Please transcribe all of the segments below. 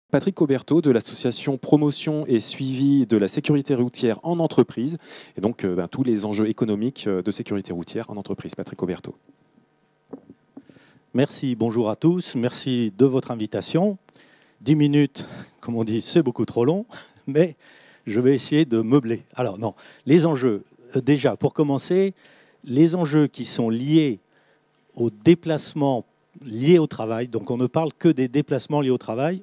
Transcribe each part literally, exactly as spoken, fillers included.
Patrick Auberteau de l'association Promotion et Suivi de la sécurité routière en entreprise, et donc euh, ben, tous les enjeux économiques de sécurité routière en entreprise. Patrick Auberteau. Merci, bonjour à tous, merci de votre invitation. Dix minutes, comme on dit, c'est beaucoup trop long, mais je vais essayer de meubler. Alors non, les enjeux, déjà pour commencer, les enjeux qui sont liés aux déplacements liés au travail, donc on ne parle que des déplacements liés au travail.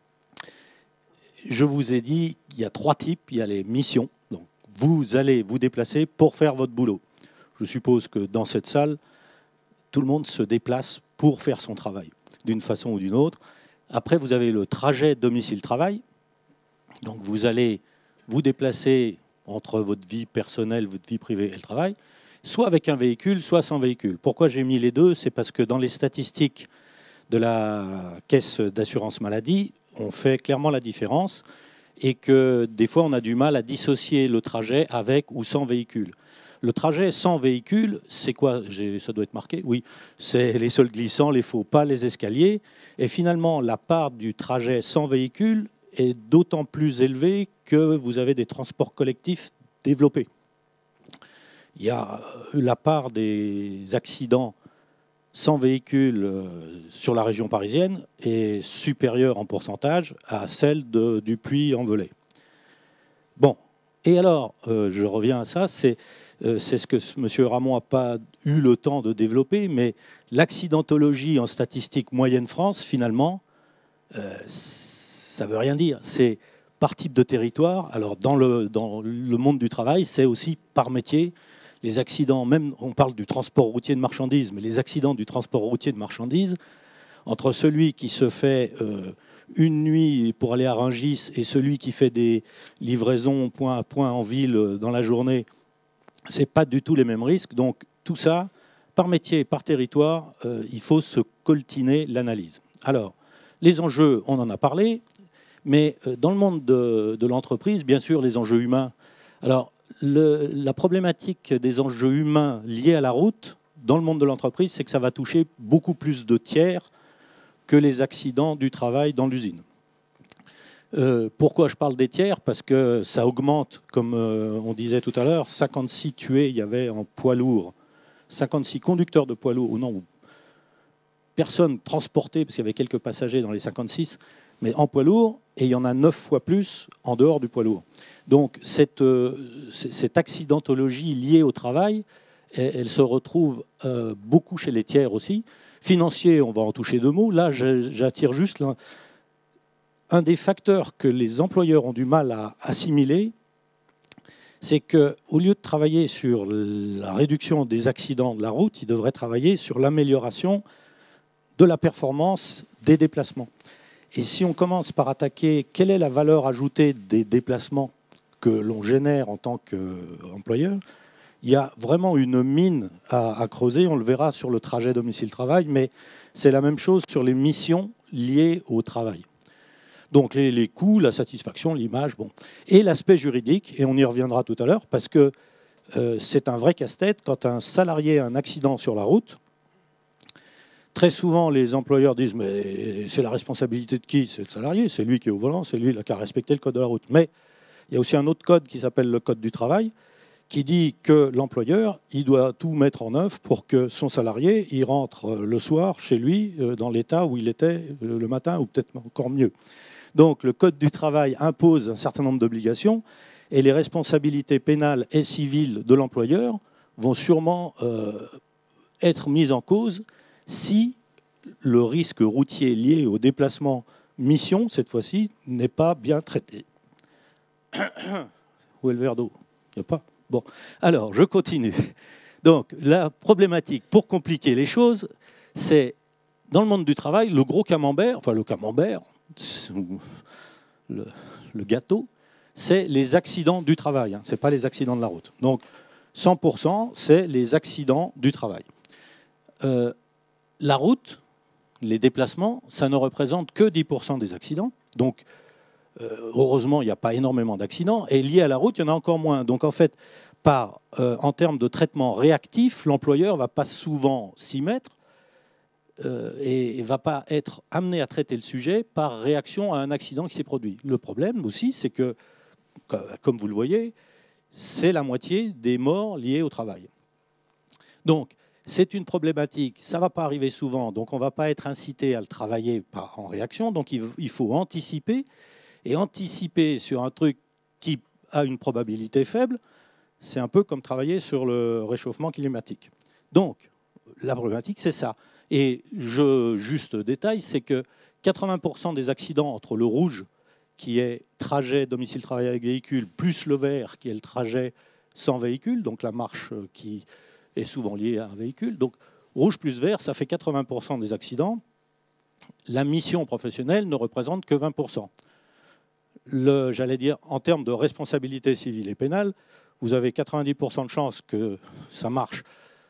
Je vous ai dit qu'il y a trois types. Il y a les missions. Donc, vous allez vous déplacer pour faire votre boulot. Je suppose que dans cette salle, tout le monde se déplace pour faire son travail, d'une façon ou d'une autre. Après, vous avez le trajet domicile-travail. Donc, vous allez vous déplacer entre votre vie personnelle, votre vie privée et le travail, soit avec un véhicule, soit sans véhicule. Pourquoi j'ai mis les deux? C'est parce que dans les statistiques de la caisse d'assurance maladie, on fait clairement la différence et que des fois, on a du mal à dissocier le trajet avec ou sans véhicule. Le trajet sans véhicule, c'est quoi? Ça doit être marqué, oui. C'est les sols glissants, les faux pas, les escaliers. Et finalement, la part du trajet sans véhicule est d'autant plus élevée que vous avez des transports collectifs développés. Il y a la part des accidents sans véhicule sur la région parisienne est supérieure en pourcentage à celle de, du Puy-en-Velay. Bon, et alors, euh, je reviens à ça, c'est euh, ce que M. Ramon n'a pas eu le temps de développer, mais l'accidentologie en statistique moyenne France, finalement, euh, ça ne veut rien dire. C'est par type de territoire. Alors, dans le, dans le monde du travail, c'est aussi par métier. Les accidents, même on parle du transport routier de marchandises, mais les accidents du transport routier de marchandises, entre celui qui se fait euh, une nuit pour aller à Rungis et celui qui fait des livraisons point à point en ville dans la journée, ce n'est pas du tout les mêmes risques. Donc tout ça, par métier, par territoire, euh, il faut se coltiner l'analyse. Alors, les enjeux, on en a parlé, mais dans le monde de, de l'entreprise, bien sûr, les enjeux humains. Alors, Le, la problématique des enjeux humains liés à la route dans le monde de l'entreprise, c'est que ça va toucher beaucoup plus de tiers que les accidents du travail dans l'usine. Euh, pourquoi je parle des tiers? Parce que ça augmente, comme euh, on disait tout à l'heure, cinquante-six tués il y avait en poids lourd, cinquante-six conducteurs de poids lourd, ou non, personnes transportées, parce qu'il y avait quelques passagers dans les cinquante-six, mais en poids lourd, et il y en a neuf fois plus en dehors du poids lourd. Donc cette, euh, cette accidentologie liée au travail, elle, elle se retrouve euh, beaucoup chez les tiers aussi. Financier, on va en toucher deux mots. Là, j'attire juste là, un des facteurs que les employeurs ont du mal à assimiler, c'est qu'au lieu de travailler sur la réduction des accidents de la route, ils devraient travailler sur l'amélioration de la performance des déplacements. Et si on commence par attaquer quelle est la valeur ajoutée des déplacements que l'on génère en tant qu'employeur, il y a vraiment une mine à, à creuser. On le verra sur le trajet domicile-travail, mais c'est la même chose sur les missions liées au travail. Donc les, les coûts, la satisfaction, l'image, bon. Et l'aspect juridique, et on y reviendra tout à l'heure, parce que euh, c'est un vrai casse-tête quand un salarié a un accident sur la route. Très souvent, les employeurs disent « mais c'est la responsabilité de qui? C'est le salarié, c'est lui qui est au volant, c'est lui qui a respecté le code de la route. » Mais il y a aussi un autre code qui s'appelle le code du travail, qui dit que l'employeur, il doit tout mettre en œuvre pour que son salarié, il rentre le soir chez lui dans l'état où il était le matin, ou peut-être encore mieux. Donc le code du travail impose un certain nombre d'obligations, et les responsabilités pénales et civiles de l'employeur vont sûrement euh, être mises en cause si le risque routier lié au déplacement mission, cette fois-ci, n'est pas bien traité. Où est le verre d'eau? Il n'y a pas? Bon, alors, je continue. Donc, la problématique, pour compliquer les choses, c'est, dans le monde du travail, le gros camembert, enfin le camembert, le, le gâteau, c'est les accidents du travail, hein, ce n'est pas les accidents de la route. Donc, cent pour cent, c'est les accidents du travail. Euh, La route, les déplacements, ça ne représente que dix pour cent des accidents. Donc, euh, heureusement, il n'y a pas énormément d'accidents. Et lié à la route, il y en a encore moins. Donc, en fait, par, euh, en termes de traitement réactif, l'employeur ne va pas souvent s'y mettre. euh, et ne va pas être amené à traiter le sujet par réaction à un accident qui s'est produit. Le problème aussi, c'est que, comme vous le voyez, c'est la moitié des morts liées au travail. Donc, c'est une problématique, ça ne va pas arriver souvent, donc on ne va pas être incité à le travailler par, en réaction, donc il, il faut anticiper, et anticiper sur un truc qui a une probabilité faible, c'est un peu comme travailler sur le réchauffement climatique. Donc, la problématique, c'est ça. Et je, juste détail, c'est que quatre-vingts pour cent des accidents entre le rouge, qui est trajet domicile-travail avec véhicule, plus le vert, qui est le trajet sans véhicule, donc la marche qui est souvent liée à un véhicule. Donc, rouge plus vert, ça fait quatre-vingts pour cent des accidents. La mission professionnelle ne représente que vingt pour cent. Le, j'allais dire, en termes de responsabilité civile et pénale, vous avez quatre-vingt-dix pour cent de chances que ça marche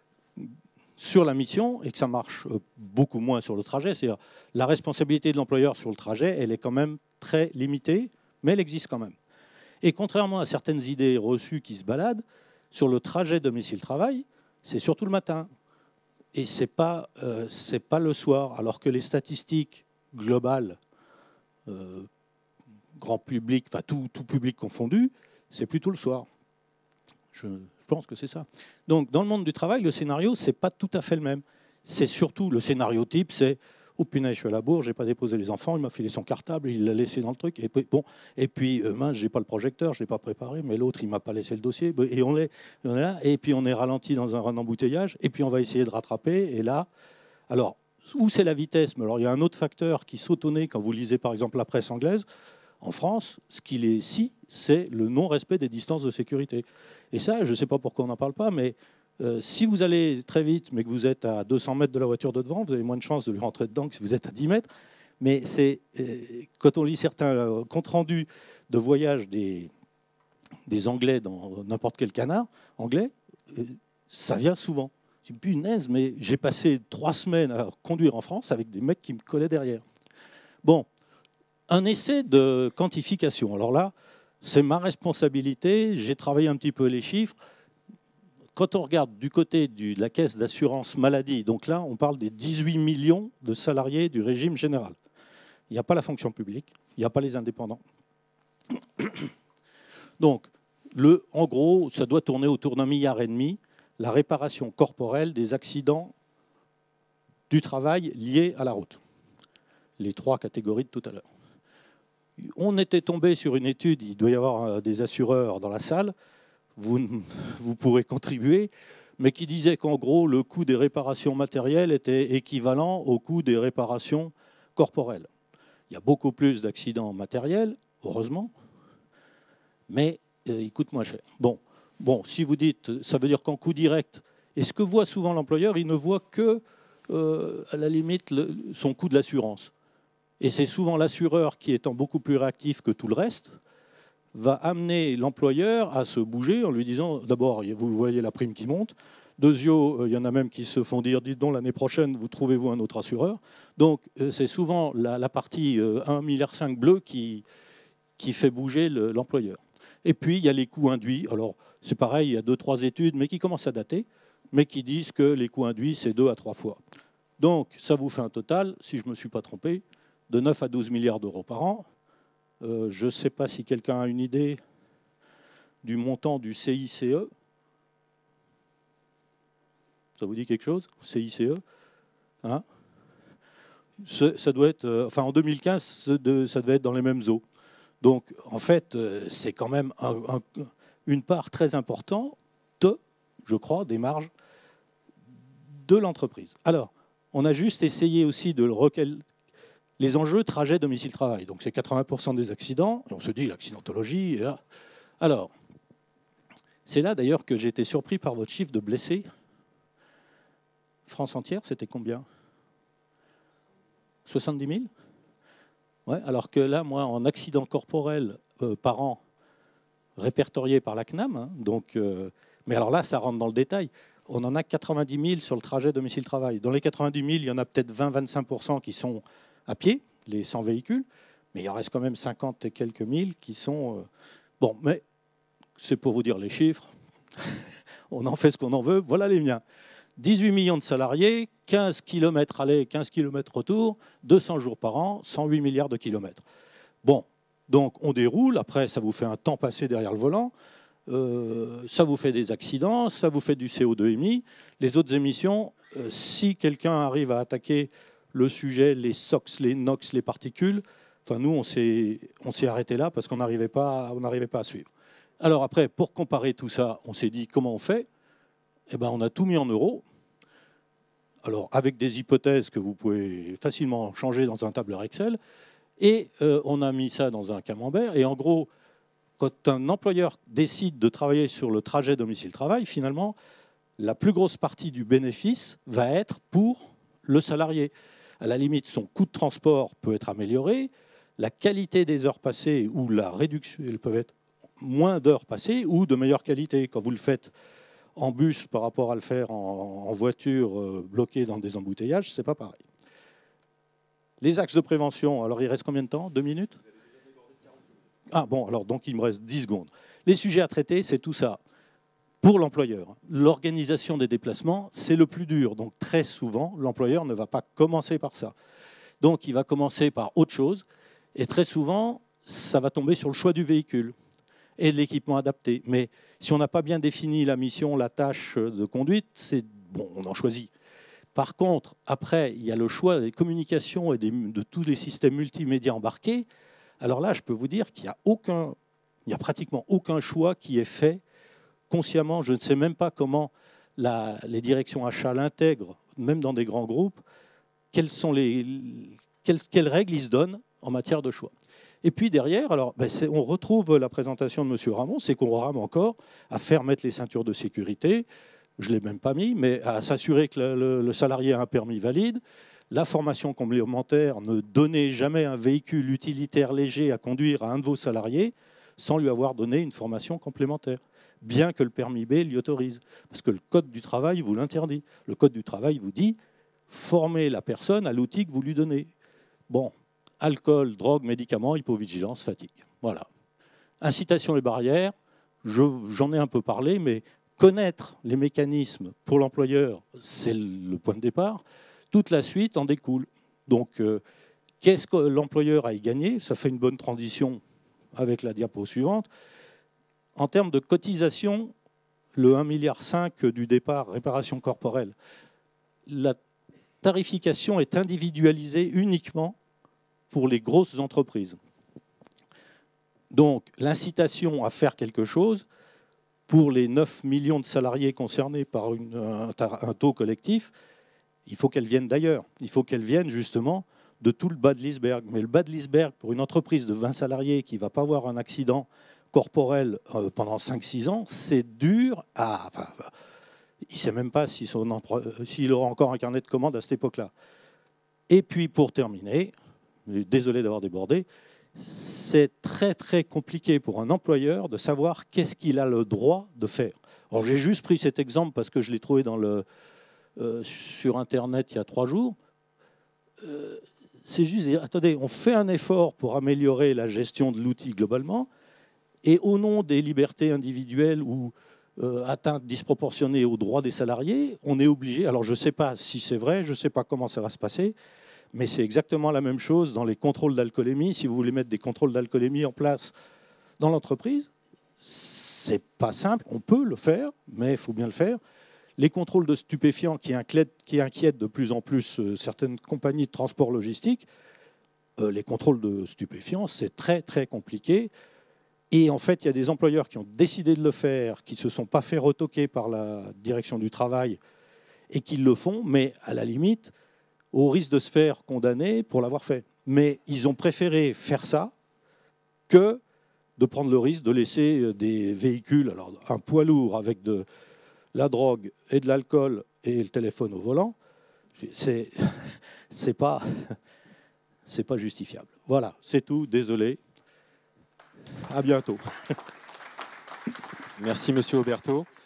sur la mission et que ça marche beaucoup moins sur le trajet. C'est-à-dire la responsabilité de l'employeur sur le trajet, elle est quand même très limitée, mais elle existe quand même. Et contrairement à certaines idées reçues qui se baladent, sur le trajet domicile-travail, c'est surtout le matin. Et ce n'est pas, euh, c'est pas le soir, alors que les statistiques globales, euh, grand public, enfin tout, tout public confondu, c'est plutôt le soir. Je pense que c'est ça. Donc, dans le monde du travail, le scénario, ce n'est pas tout à fait le même. C'est surtout le scénario type, c'est « Oh punaise, je suis à la bourre, je n'ai pas déposé les enfants, il m'a filé son cartable, il l'a laissé dans le truc. » Et puis, bon, et puis euh, mince, je n'ai pas le projecteur, je ne l'ai pas préparé, mais l'autre, il ne m'a pas laissé le dossier. Et on, est, on est là, et puis on est ralenti dans un, un embouteillage, et puis on va essayer de rattraper. Et là, alors, où c'est la vitesse? Mais alors, il y a un autre facteur qui saute au nez quand vous lisez, par exemple, la presse anglaise. En France, ce qu'il est si, c'est le non-respect des distances de sécurité. Et ça, je ne sais pas pourquoi on n'en parle pas, mais euh, si vous allez très vite, mais que vous êtes à deux cents mètres de la voiture de devant, vous avez moins de chances de lui rentrer dedans que si vous êtes à dix mètres. Mais c'est, euh, quand on lit certains euh, comptes rendus de voyage des, des Anglais dans n'importe quel canard anglais, euh, ça vient souvent. Je dis, punaise, mais j'ai passé trois semaines à conduire en France avec des mecs qui me collaient derrière. Bon. Un essai de quantification. Alors là, c'est ma responsabilité. J'ai travaillé un petit peu les chiffres. Quand on regarde du côté du, de la caisse d'assurance maladie, donc là, on parle des dix-huit millions de salariés du régime général. Il n'y a pas la fonction publique, il n'y a pas les indépendants. Donc, le, en gros, ça doit tourner autour d'un milliard et demi, la réparation corporelle des accidents du travail liés à la route. Les trois catégories de tout à l'heure. On était tombé sur une étude, il doit y avoir des assureurs dans la salle, vous, vous pourrez contribuer, mais qui disait qu'en gros, le coût des réparations matérielles était équivalent au coût des réparations corporelles. Il y a beaucoup plus d'accidents matériels, heureusement, mais euh, ils coûtent moins cher. Bon, bon, si vous dites, ça veut dire qu'en coût direct, et ce que voit souvent l'employeur, il ne voit que, euh, à la limite, le, son coût de l'assurance. Et c'est souvent l'assureur qui, étant beaucoup plus réactif que tout le reste, va amener l'employeur à se bouger en lui disant, d'abord, vous voyez la prime qui monte, deuxio, il y en a même qui se font dire, dites donc, l'année prochaine, vous trouvez-vous un autre assureur. Donc, c'est souvent la, la partie un virgule cinq milliard bleu qui, qui fait bouger le, l'employeur. Et puis, il y a les coûts induits. Alors, c'est pareil, il y a deux, trois études, mais qui commencent à dater, mais qui disent que les coûts induits, c'est deux à trois fois. Donc, ça vous fait un total, si je ne me suis pas trompé, de neuf à douze milliards d'euros par an. Euh, je ne sais pas si quelqu'un a une idée du montant du C I C E. Ça vous dit quelque chose, C I C E, hein? Ça doit être, euh, enfin, en deux mille quinze, ça devait être dans les mêmes eaux. Donc, en fait, euh, c'est quand même un, un, une part très importante, de, je crois, des marges de l'entreprise. Alors, on a juste essayé aussi de le recalculer. Les enjeux trajet domicile-travail. Donc c'est quatre-vingts pour cent des accidents. Et on se dit l'accidentologie. Et là. Alors, c'est là d'ailleurs que j'ai été surpris par votre chiffre de blessés. France entière, c'était combien? soixante-dix mille? Ouais, alors que là, moi, en accident corporel euh, par an, répertorié par la C N A M, hein, donc, euh, mais alors là, ça rentre dans le détail. On en a quatre-vingt-dix mille sur le trajet domicile-travail. Dans les quatre-vingt-dix mille, il y en a peut-être vingt à vingt-cinq pour cent qui sont à pied, les sans véhicules, mais il en reste quand même cinquante et quelques mille qui sont... Euh... Bon, mais c'est pour vous dire les chiffres. On en fait ce qu'on en veut, voilà les miens. dix-huit millions de salariés, quinze kilomètres aller, quinze kilomètres retour, deux cents jours par an, cent huit milliards de kilomètres. Bon, donc on déroule, après ça vous fait un temps passé derrière le volant, euh, ça vous fait des accidents, ça vous fait du C O deux émis. Les autres émissions, euh, si quelqu'un arrive à attaquer le sujet, les S O X, les NOx, les particules, enfin nous on s'est on s'est arrêté là parce qu'on n'arrivait pas, on n'arrivait pas à suivre. Alors après, pour comparer tout ça, on s'est dit comment on fait? Eh ben, on a tout mis en euros. Alors, avec des hypothèses que vous pouvez facilement changer dans un tableur Excel. Et euh, on a mis ça dans un camembert. Et en gros, quand un employeur décide de travailler sur le trajet domicile-travail, finalement, la plus grosse partie du bénéfice va être pour le salarié. À la limite, son coût de transport peut être amélioré. La qualité des heures passées ou la réduction, elles peuvent être moins d'heures passées ou de meilleure qualité. Quand vous le faites en bus par rapport à le faire en, en voiture euh, bloquée dans des embouteillages, c'est pas pareil. Les axes de prévention, alors il reste combien de temps? Deux minutes? Ah bon, alors donc il me reste dix secondes. Les sujets à traiter, c'est tout ça. Pour l'employeur, l'organisation des déplacements, c'est le plus dur. Donc très souvent, l'employeur ne va pas commencer par ça. Donc il va commencer par autre chose. Et très souvent, ça va tomber sur le choix du véhicule et de l'équipement adapté. Mais si on n'a pas bien défini la mission, la tâche de conduite, c'est bon, on en choisit. Par contre, après, il y a le choix des communications et des, de tous les systèmes multimédia embarqués. Alors là, je peux vous dire qu'il n'y a aucun, il n'y a pratiquement aucun choix qui est fait consciemment. Je ne sais même pas comment la, les directions achats l'intègrent, même dans des grands groupes. Quelles sont les, quelles, quelles règles ils se donnent en matière de choix. Et puis derrière, alors, ben on retrouve la présentation de M. Ramon, c'est qu'on rame encore à faire mettre les ceintures de sécurité, je ne l'ai même pas mis, mais à s'assurer que le, le, le salarié a un permis valide, la formation complémentaire, ne donnez jamais un véhicule utilitaire léger à conduire à un de vos salariés sans lui avoir donné une formation complémentaire, bien que le permis B l'y autorise, parce que le Code du travail vous l'interdit. Le Code du travail vous dit, formez la personne à l'outil que vous lui donnez. Bon, alcool, drogue, médicaments, hypovigilance, fatigue. Voilà. Incitation et barrières, j'en ai un peu parlé, mais connaître les mécanismes pour l'employeur, c'est le point de départ. Toute la suite en découle. Donc, euh, qu'est-ce que l'employeur a y gagné? Ça fait une bonne transition avec la diapo suivante. En termes de cotisation, le un virgule cinq milliard du départ, réparation corporelle, la tarification est individualisée uniquement pour les grosses entreprises. Donc, l'incitation à faire quelque chose, pour les neuf millions de salariés concernés par une, un, un taux collectif, il faut qu'elles viennent d'ailleurs. Il faut qu'elles viennent justement de tout le bas de l'iceberg. Mais le bas de l'iceberg, pour une entreprise de vingt salariés qui ne va pas avoir un accident corporel euh, pendant cinq six ans, c'est dur à... Enfin, il ne sait même pas si son, s'il aura encore un carnet de commandes à cette époque-là. Et puis, pour terminer, désolé d'avoir débordé, c'est très très compliqué pour un employeur de savoir qu'est-ce qu'il a le droit de faire. Alors j'ai juste pris cet exemple parce que je l'ai trouvé dans le, euh, sur Internet il y a trois jours. Euh, c'est juste dire, attendez, on fait un effort pour améliorer la gestion de l'outil globalement, et au nom des libertés individuelles ou euh, atteintes disproportionnées aux droits des salariés, on est obligé, alors je ne sais pas si c'est vrai, je ne sais pas comment ça va se passer, mais c'est exactement la même chose dans les contrôles d'alcoolémie. Si vous voulez mettre des contrôles d'alcoolémie en place dans l'entreprise, c'est pas simple. On peut le faire, mais il faut bien le faire. Les contrôles de stupéfiants qui inquiètent, qui inquiètent de plus en plus euh, certaines compagnies de transport logistique, euh, les contrôles de stupéfiants, c'est très très compliqué. Et en fait, il y a des employeurs qui ont décidé de le faire, qui ne se sont pas fait retoquer par la direction du travail et qui le font, mais à la limite, au risque de se faire condamner pour l'avoir fait. Mais ils ont préféré faire ça que de prendre le risque de laisser des véhicules, alors un poids lourd avec de la drogue et de l'alcool et le téléphone au volant, c'est, c'est pas, c'est pas justifiable. Voilà, c'est tout, désolé. À bientôt. Merci Monsieur Auberto.